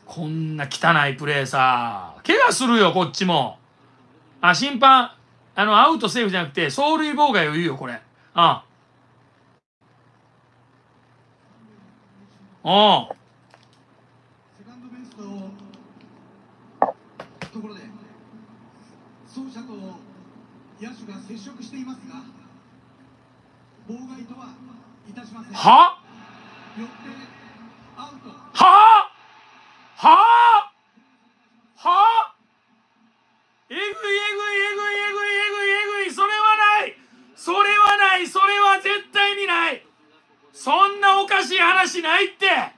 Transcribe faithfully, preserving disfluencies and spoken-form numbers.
こんな汚いプレーさ、怪我するよこっちも。あ、審判あのアウトセーフじゃなくて走塁妨害を言うよこれ。ああ、 セカンドベースのところで走者と野手が接触していますが、妨害とはいたしません。 はよってアウト。 はあはあはあえぐいえぐいえぐいえぐいえぐいえぐい、それはない、それはない、それは絶対にない、そんなおかしい話ないって。